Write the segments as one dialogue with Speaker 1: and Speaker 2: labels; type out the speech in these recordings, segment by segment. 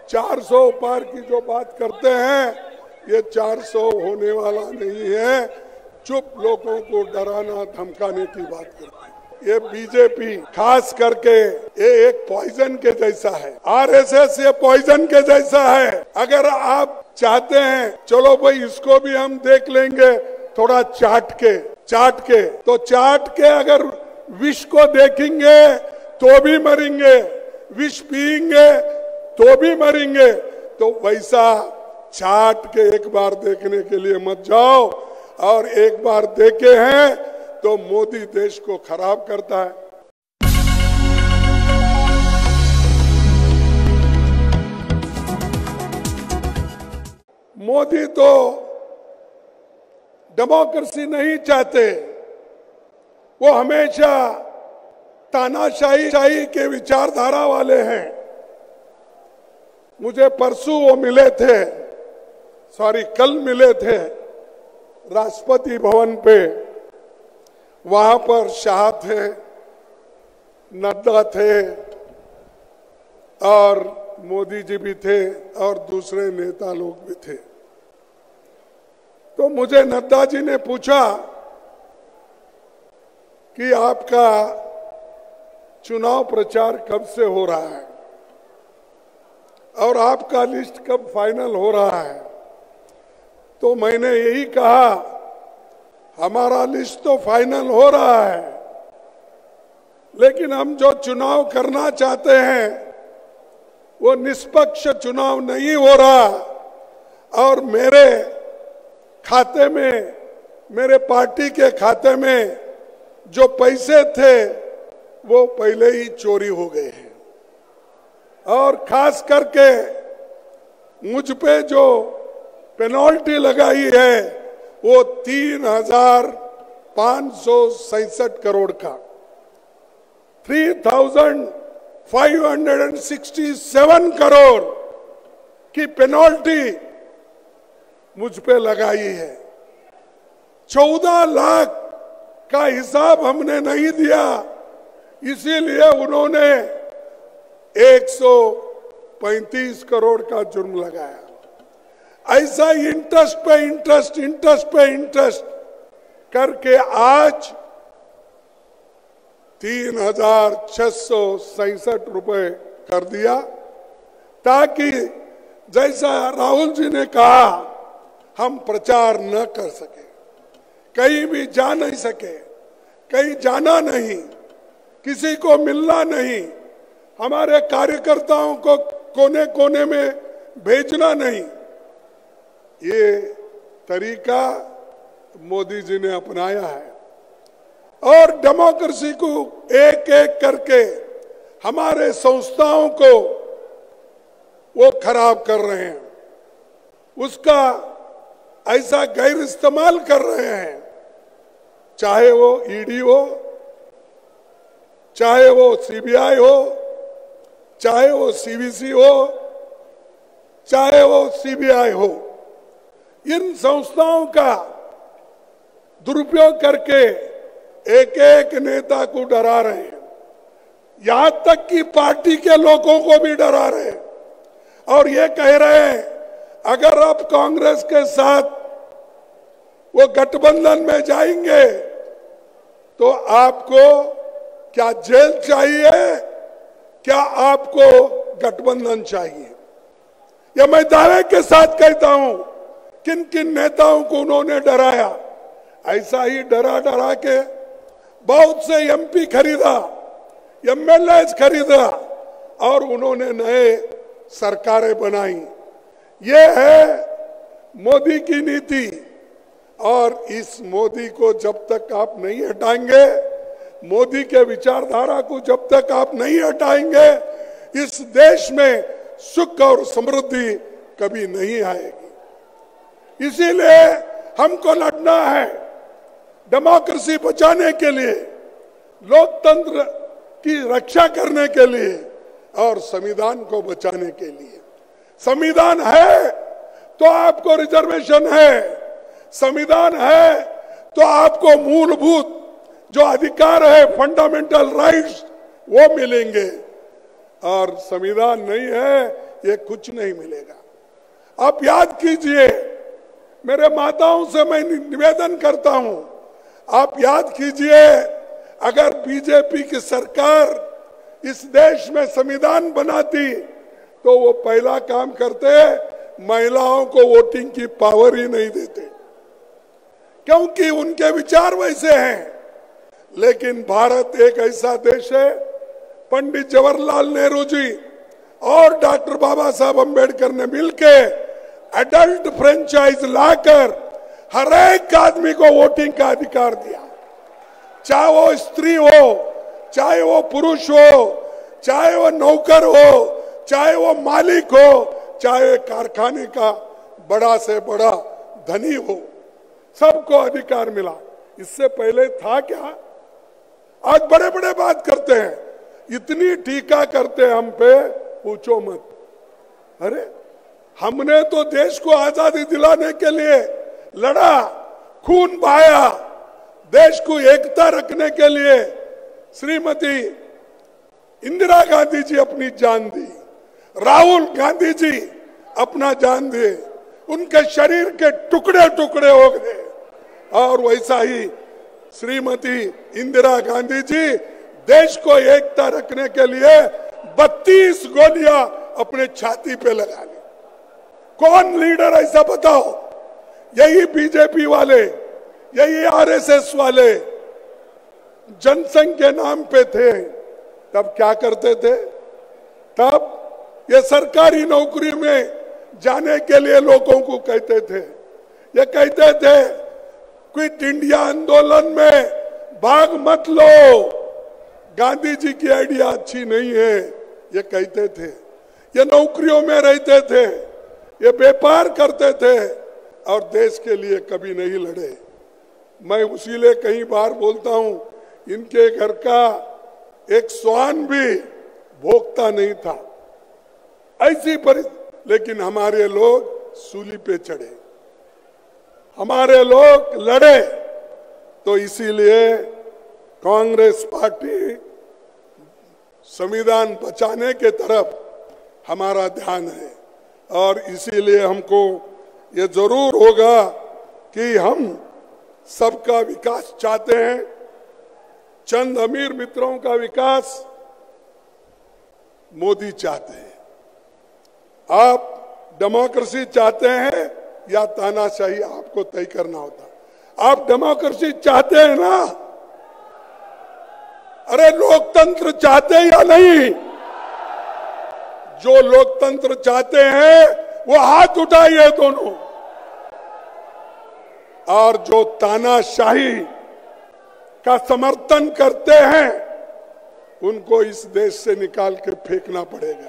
Speaker 1: 400 पार की जो बात करते हैं, ये 400 होने वाला नहीं है। चुप लोगों को डराना धमकाने की बात करते हैं। ये बीजेपी खास करके ये एक पॉइजन के जैसा है। आरएसएस ये पॉइजन के जैसा है। अगर आप चाहते हैं चलो भाई इसको भी हम देख लेंगे थोड़ा चाट के, तो चाट के अगर विष को देखेंगे तो भी मरेंगे, विष पिएंगे तो भी मरेंगे। तो वैसा चाट के एक बार देखने के लिए मत जाओ, और एक बार देखे हैं तो मोदी देश को खराब करता है। मोदी तो डेमोक्रेसी नहीं चाहते, वो हमेशा तानाशाही के विचारधारा वाले हैं। मुझे परसों वो मिले थे, कल मिले थे राष्ट्रपति भवन पे। वहां पर शाह थे, नड्डा थे और मोदी जी भी थे और दूसरे नेता लोग भी थे। तो मुझे नड्डा जी ने पूछा कि आपका चुनाव प्रचार कब से हो रहा है और आपका लिस्ट कब फाइनल हो रहा है। तो मैंने यही कहा हमारा लिस्ट तो फाइनल हो रहा है, लेकिन हम जो चुनाव करना चाहते हैं वो निष्पक्ष चुनाव नहीं हो रहा, और मेरे खाते में, मेरे पार्टी के खाते में जो पैसे थे वो पहले ही चोरी हो गए हैं। और खास करके मुझ पे जो पेनल्टी लगाई है वो 3,567 करोड़ का, 3,567 करोड़ की पेनल्टी मुझ पे लगाई है। 14 लाख का हिसाब हमने नहीं दिया, इसीलिए उन्होंने 135 करोड़ का जुर्म लगाया। ऐसा इंटरेस्ट पे इंटरेस्ट करके आज 3,667 रुपए कर दिया, ताकि जैसा राहुल जी ने कहा हम प्रचार न कर सके, कहीं भी जा नहीं सके, कहीं जाना नहीं, किसी को मिलना नहीं, हमारे कार्यकर्ताओं को कोने कोने में भेजना नहीं। ये तरीका मोदी जी ने अपनाया है और डेमोक्रेसी को एक एक करके हमारे संस्थाओं को वो खराब कर रहे हैं, उसका ऐसा गैर इस्तेमाल कर रहे हैं। चाहे वो ईडी हो, चाहे वो सीबीआई हो, चाहे वो सीवीसी हो, चाहे वो सीबीआई हो, इन संस्थाओं का दुरुपयोग करके एक एक नेता को डरा रहे हैं, यहां तक कि पार्टी के लोगों को भी डरा रहे हैं और ये कह रहे हैं अगर आप कांग्रेस के साथ वो गठबंधन में जाएंगे तो आपको क्या जेल चाहिए, क्या आपको गठबंधन चाहिए। यह मैं दावे के साथ कहता हूं, किन किन नेताओं को उन्होंने डराया। ऐसा ही डरा डरा के बहुत से एमपी खरीदा, एमएलए खरीदा और उन्होंने नए सरकारें बनाई। ये है मोदी की नीति, और इस मोदी को जब तक आप नहीं हटाएंगे, मोदी के विचारधारा को जब तक आप नहीं हटाएंगे, इस देश में सुख और समृद्धि कभी नहीं आएगी। इसीलिए हमको लड़ना है डेमोक्रेसी बचाने के लिए, लोकतंत्र की रक्षा करने के लिए और संविधान को बचाने के लिए। संविधान है तो आपको रिजर्वेशन है, संविधान है तो आपको मूलभूत जो अधिकार है, फंडामेंटल राइट्स, वो मिलेंगे। और संविधान नहीं है ये कुछ नहीं मिलेगा। आप याद कीजिए, मेरे माताओं से मैं निवेदन करता हूं, आप याद कीजिए, अगर बीजेपी की सरकार इस देश में संविधान बनाती तो वो पहला काम करते, महिलाओं को वोटिंग की पावर ही नहीं देते, क्योंकि उनके विचार वैसे हैं। लेकिन भारत एक ऐसा देश है, पंडित जवाहरलाल नेहरू जी और डॉक्टर बाबा साहब अंबेडकर ने मिलकर एडल्ट फ्रेंचाइज लाकर हर एक आदमी को वोटिंग का अधिकार दिया, चाहे वो स्त्री हो, चाहे वो पुरुष हो, चाहे वो नौकर हो, चाहे वो मालिक हो, चाहे कारखाने का बड़ा से बड़ा धनी हो, सबको अधिकार मिला। इससे पहले था क्या? आज बड़े बड़े बात करते हैं, इतनी टीका करते हम पे, पूछो मत। अरे हमने तो देश को आजादी दिलाने के लिए लड़ा, खून बहाया, देश को एकता रखने के लिए श्रीमती इंदिरा गांधी जी अपनी जान दी, राहुल गांधी जी अपना जान दिए, उनके शरीर के टुकड़े टुकड़े हो गए। और वैसा ही श्रीमती इंदिरा गांधी जी देश को एकता रखने के लिए 32 गोलियां अपने छाती पे लगा ली। कौन लीडर ऐसा बताओ? यही बीजेपी वाले, यही आरएसएस वाले जनसंघ के नाम पे थे। तब क्या करते थे? तब ये सरकारी नौकरी में जाने के लिए लोगों को कहते थे, ये कहते थे क्विट इंडिया आंदोलन में भाग मत लो, गांधी जी की आइडिया अच्छी नहीं है, ये कहते थे। ये नौकरियों में रहते थे, ये व्यापार करते थे और देश के लिए कभी नहीं लड़े। मैं उसीलिए कई बार बोलता हूं, इनके घर का एक श्वान भी भोगता नहीं था, ऐसी परिस्थिति। लेकिन हमारे लोग सूली पे चढ़े, हमारे लोग लड़े। तो इसीलिए कांग्रेस पार्टी संविधान बचाने के तरफ हमारा ध्यान है, और इसीलिए हमको ये जरूर होगा कि हम सबका विकास चाहते हैं। चंद अमीर मित्रों का विकास मोदी चाहते हैं। आप डेमोक्रेसी चाहते हैं या तानाशाही, आपको तय करना होता। आप डेमोक्रेसी चाहते हैं ना? अरे लोकतंत्र चाहते हैं या नहीं? जो लोकतंत्र चाहते हैं वो हाथ उठाइए दोनों, और जो तानाशाही का समर्थन करते हैं उनको इस देश से निकाल के फेंकना पड़ेगा।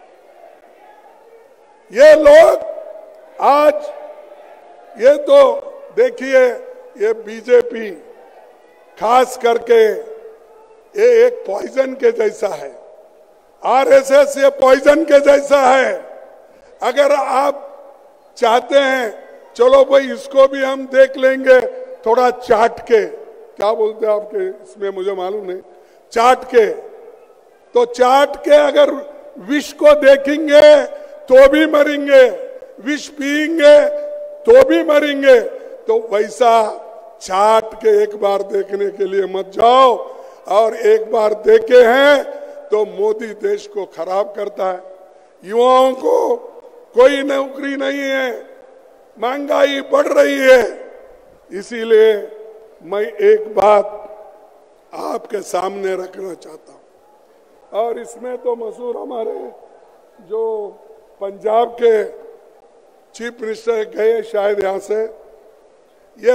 Speaker 1: ये लोग आज, ये तो देखिए, ये बीजेपी खास करके ये एक पॉइजन के जैसा है, आरएसएस ये पॉइजन के जैसा है। अगर आप चाहते हैं चलो भाई इसको भी हम देख लेंगे थोड़ा चाट के, क्या बोलते हैं आपके इसमें मुझे मालूम नहीं, चाट के, तो चाट के अगर विष को देखेंगे तो भी मरेंगे, विष पिएंगे तो भी मरेंगे। तो वैसा चाट के एक बार देखने के लिए मत जाओ, और एक बार देखे हैं तो मोदी देश को खराब करता है। युवाओं को कोई नौकरी नहीं है, महंगाई बढ़ रही है। इसीलिए मैं एक बात आपके सामने रखना चाहता हूं, और इसमें तो मशहूर हमारे जो पंजाब के चीफ मिनिस्टर गए शायद यहां से, ये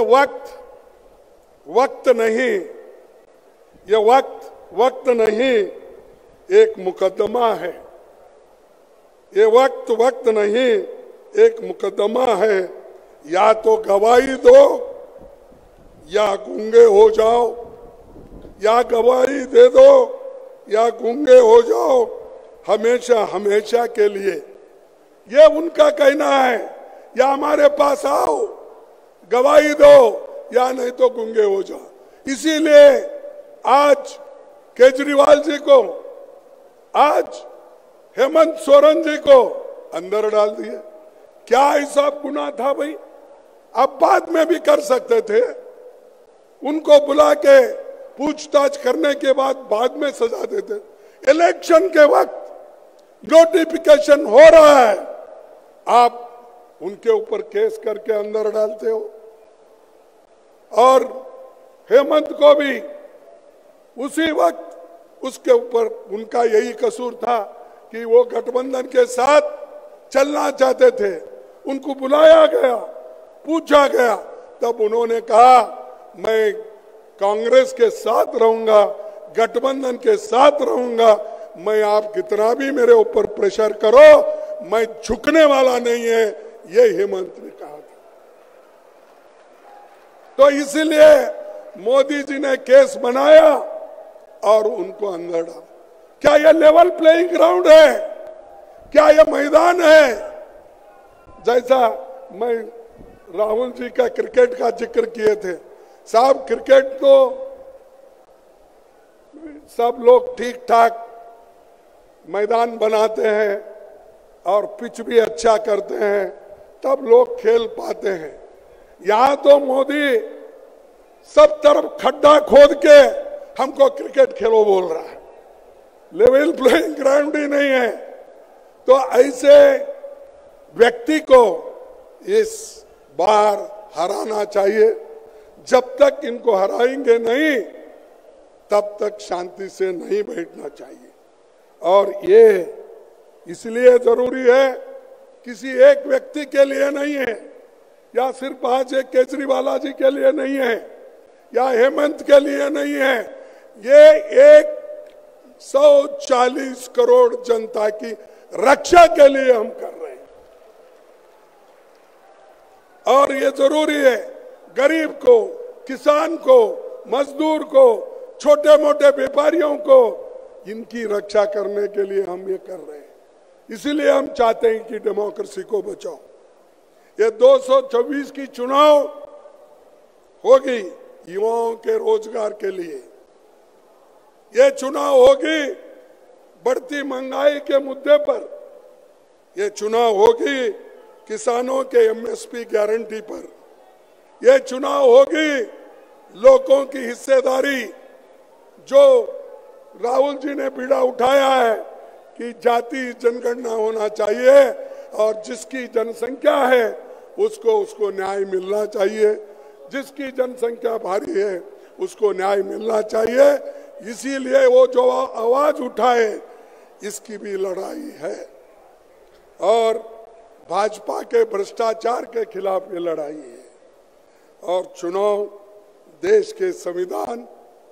Speaker 1: वक्त नहीं, ये वक्त नहीं, एक मुकदमा है। ये वक्त नहीं, एक मुकदमा है। या तो गवाही दो या गूंगे हो जाओ, या गवाही दे दो या गूंगे हो जाओ, हमेशा हमेशा के लिए। ये उनका कहना है, या हमारे पास आओ गवाही दो या नहीं तो गूंगे हो जाओ। इसीलिए आज केजरीवाल जी को, आज हेमंत सोरेन जी को अंदर डाल दिए। क्या ऐसा गुनाह था भाई? अब बाद में भी कर सकते थे, उनको बुला के पूछताछ करने के बाद में सजा देते। इलेक्शन के वक्त नोटिफिकेशन हो रहा है, आप उनके ऊपर केस करके अंदर डालते हो। और हेमंत को भी उसी वक्त उसके ऊपर उनका यही कसूर था कि वो गठबंधन के साथ चलना चाहते थे। उनको बुलाया गया, पूछा गया, तब उन्होंने कहा मैं कांग्रेस के साथ रहूंगा, गठबंधन के साथ रहूंगा, मैं आप कितना भी मेरे ऊपर प्रेशर करो, मैं झुकने वाला नहीं है, ये हेमंत ने कहा था। तो इसीलिए मोदी जी ने केस बनाया और उनको अंदर डाला। क्या यह लेवल प्लेइंग ग्राउंड है? क्या यह मैदान है? जैसा मैं राहुल जी का क्रिकेट का जिक्र किए थे, साहब क्रिकेट तो सब लोग ठीक ठाक मैदान बनाते हैं और पिच भी अच्छा करते हैं, तब लोग खेल पाते हैं। यहां तो मोदी सब तरफ खड्डा खोद के हमको क्रिकेट खेलो बोल रहा है, लेवल प्लेइंग ग्राउंड ही नहीं है। तो ऐसे व्यक्ति को इस बार हराना चाहिए। जब तक इनको हराएंगे नहीं, तब तक शांति से नहीं बैठना चाहिए। और ये इसलिए जरूरी है, किसी एक व्यक्ति के लिए नहीं है, या सिर्फ आज एक केजरीवाल जी के लिए नहीं है, या हेमंत के लिए नहीं है, ये 140 करोड़ जनता की रक्षा के लिए हम कर रहे हैं। और ये जरूरी है, गरीब को, किसान को, मजदूर को, छोटे मोटे व्यापारियों को, इनकी रक्षा करने के लिए हम ये कर रहे हैं। इसीलिए हम चाहते हैं कि डेमोक्रेसी को बचाओ। ये 224 की चुनाव होगी युवाओं के रोजगार के लिए, ये चुनाव होगी बढ़ती महंगाई के मुद्दे पर, ये चुनाव होगी किसानों के एमएसपी गारंटी पर, यह चुनाव होगी लोगों की हिस्सेदारी। जो राहुल जी ने बीड़ा उठाया है कि जाति जनगणना होना चाहिए और जिसकी जनसंख्या है उसको न्याय मिलना चाहिए, जिसकी जनसंख्या भारी है उसको न्याय मिलना चाहिए। इसीलिए वो जो आवाज उठाए, इसकी भी लड़ाई है। और भाजपा के भ्रष्टाचार के खिलाफ ये लड़ाई है। और चुनाव देश के संविधान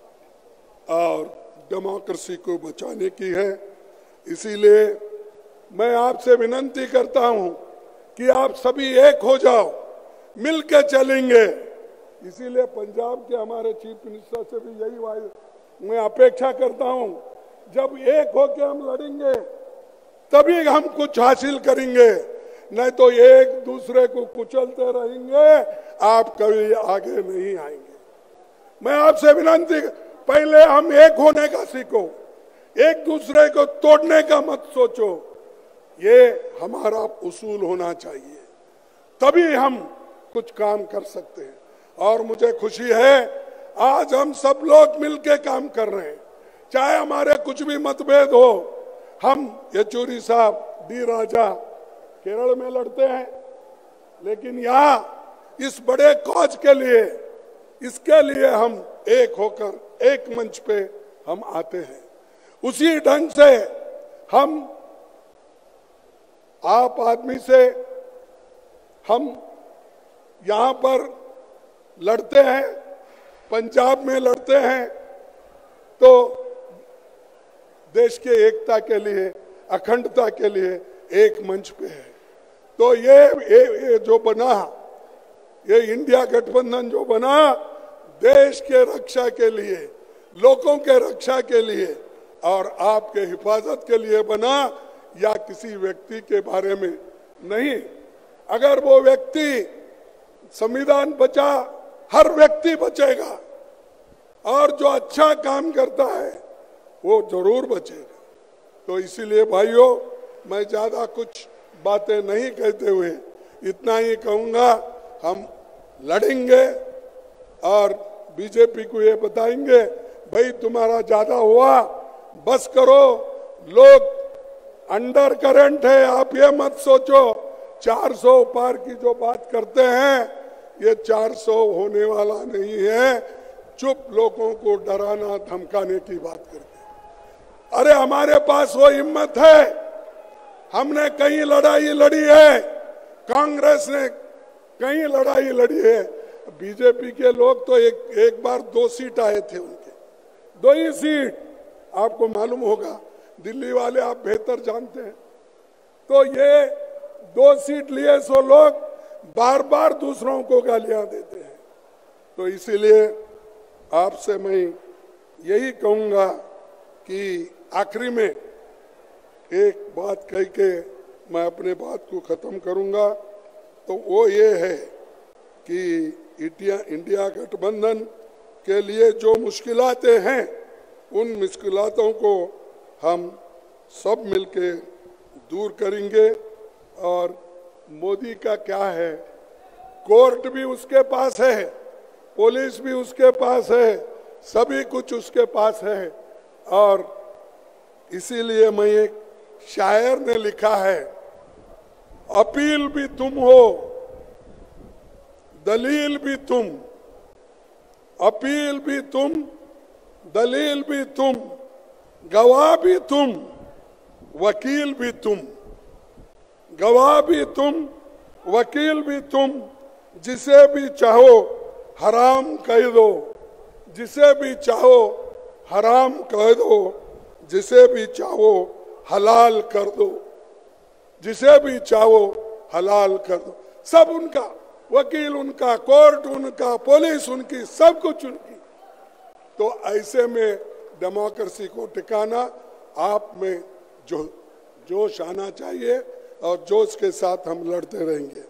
Speaker 1: और डेमोक्रेसी को बचाने की है। इसीलिए मैं आपसे विनती करता हूं कि आप सभी एक हो जाओ, मिलकर चलेंगे। इसीलिए पंजाब के हमारे चीफ मिनिस्टर से भी यही मैं अपेक्षा करता हूं, जब एक होकर हम लड़ेंगे तभी हम कुछ हासिल करेंगे, नहीं तो एक दूसरे को कुचलते रहेंगे, आप कभी आगे नहीं आएंगे। मैं आपसे विनती, पहले हम एक होने का सीखो, एक दूसरे को तोड़ने का मत सोचो। ये हमारा उसूल होना चाहिए, तभी हम कुछ काम कर सकते हैं। और मुझे खुशी है आज हम सब लोग मिलके काम कर रहे हैं, चाहे हमारे कुछ भी मतभेद हो। हम येचुरी साहब, डी राजा केरल में लड़ते हैं, लेकिन यहाँ इस बड़े कॉज के लिए, इसके लिए हम एक होकर एक मंच पे हम आते हैं। उसी ढंग से हम आप आदमी से हम यहाँ पर लड़ते हैं, पंजाब में लड़ते हैं, तो देश के एकता के लिए, अखंडता के लिए एक मंच पे है। तो ये जो बना, ये इंडिया गठबंधन जो बना, देश के रक्षा के लिए, लोगों के रक्षा के लिए और आपके हिफाजत के लिए बना, या किसी व्यक्ति के बारे में नहीं। अगर वो व्यक्ति, संविधान बचा, हर व्यक्ति बचेगा, और जो अच्छा काम करता है वो जरूर बचेगा। तो इसीलिए भाइयों, मैं ज्यादा कुछ बातें नहीं कहते हुए इतना ही कहूंगा, हम लड़ेंगे और बीजेपी को ये बताएंगे, भाई तुम्हारा ज्यादा हुआ, बस करो। लोग अंडर करंट है, आप ये मत सोचो 400 पार की जो बात करते हैं, ये 400 होने वाला नहीं है। चुप लोगों को डराना धमकाने की बात करते। अरे हमारे पास वो हिम्मत है, हमने कई लड़ाई लड़ी है, कांग्रेस ने कई लड़ाई लड़ी है। बीजेपी के लोग तो एक बार 2 सीट आए थे, उनके 2 ही सीट, आपको मालूम होगा, दिल्ली वाले आप बेहतर जानते हैं। तो ये 2 सीट लिए सो लोग बार बार दूसरों को गालियां देते हैं। तो इसीलिए आपसे मैं यही कहूंगा कि आखिरी में एक बात कह के मैं अपने बात को खत्म करूंगा, तो वो ये है कि इंडिया गठबंधन के लिए जो मुश्किलातें हैं, उन मुश्किलातों को हम सब मिलके दूर करेंगे। और मोदी का क्या है, कोर्ट भी उसके पास है, पुलिस भी उसके पास है, सभी कुछ उसके पास है। और इसीलिए मैं, एक शायर ने लिखा है, अपील भी तुम हो, दलील भी तुम, अपील भी तुम, दलील भी तुम, गवाह भी तुम, वकील भी तुम, गवाह भी तुम, वकील भी तुम, जिसे भी चाहो हराम कह दो, जिसे भी चाहो हराम कह दो, जिसे भी चाहो हलाल कर दो, जिसे भी चाहो हलाल कर दो। सब उनका, वकील उनका, कोर्ट उनका, पुलिस उनकी, सब कुछ उनकी। तो ऐसे में डेमोक्रेसी को टिकाना आप में जोश आना चाहिए और जोश के साथ हम लड़ते रहेंगे।